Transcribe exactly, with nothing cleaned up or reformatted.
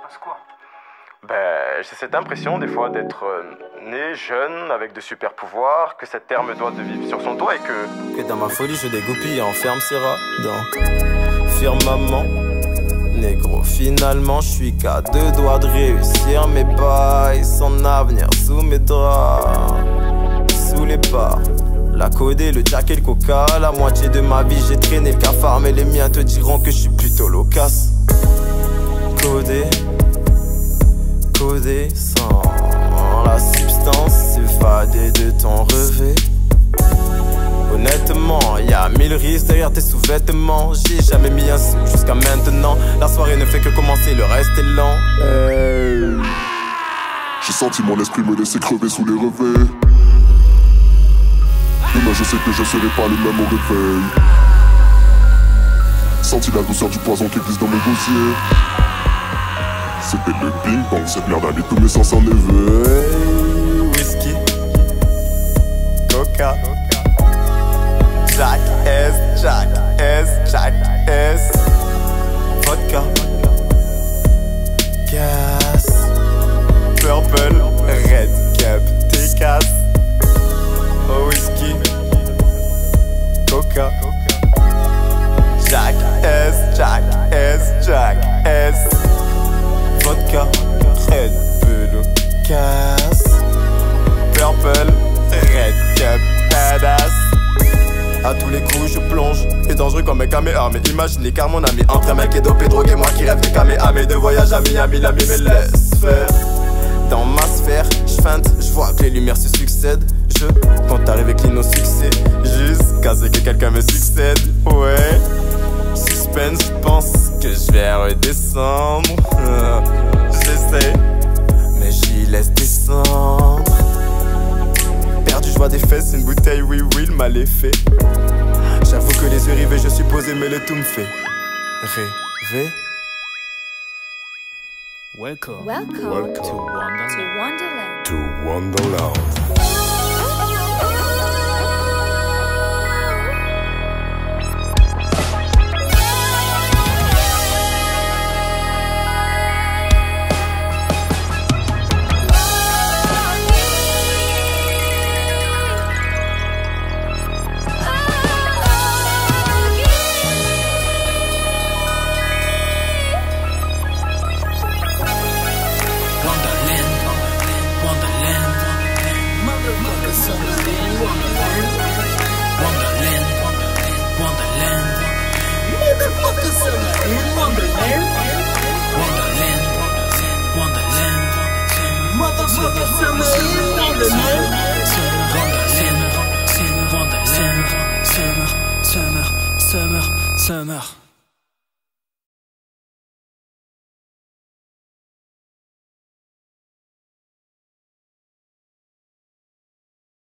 passe quoi? Ben, j'ai cette impression des fois d'être euh, né jeune avec de super pouvoirs, que cette terre me doit de vivre sur son toit et que... Que dans ma folie je dégoupille et enferme ses rats dans firmament. Négro, finalement je suis qu'à deux doigts de réussir mes bails, son avenir sous mes draps, sous les bars. La codée, le jack et le coca, la moitié de ma vie j'ai traîné le cafard, mais les miens te diront que je suis plutôt loquace. Codé, codé sans la substance s'évader de ton revêt. Honnêtement, y'a mille risques derrière tes sous-vêtements. J'ai jamais mis un sou jusqu'à maintenant. La soirée ne fait que commencer, le reste est lent. Hey. J'ai senti mon esprit me laisser crever sous les revers. Demain je sais que je serai pas le même au réveil. Senti la douceur du poison qui glisse dans mon gosier. C'était le ping-pong, cette merde a mis tous mes sens en éveil. Whisky, coca, Jack S, Jack S, Jack S, vodka, gas, purple, red cap, T-Cas, oh whisky, coca, Jack S, Jack S, Jack S, vodka, red bull, gas, purple, red cap, badass. A tous les coups je plonge, et dangereux comme un caméa. Mais imaginez car mon ami entre un mec et dopé, drogué, moi qui rêve des caméas. Mais de voyage à Miami, l'ami me laisse faire. Dans ma sphère, je feinte, je vois que les lumières se succèdent. Je compte arriver clean au succès, jusqu'à ce que quelqu'un me succède. Ouais, suspense, je pense que je vais redescendre. J'essaie, mais j'y laisse descendre. Perdu, je vois des fesses, une bouteille, oui, oui, le mal est fait. J'avoue que les yeux rivés, je suis posé, mais le tout me fait rêver. Welcome, Welcome, Welcome to Wonderland. to Wonderland.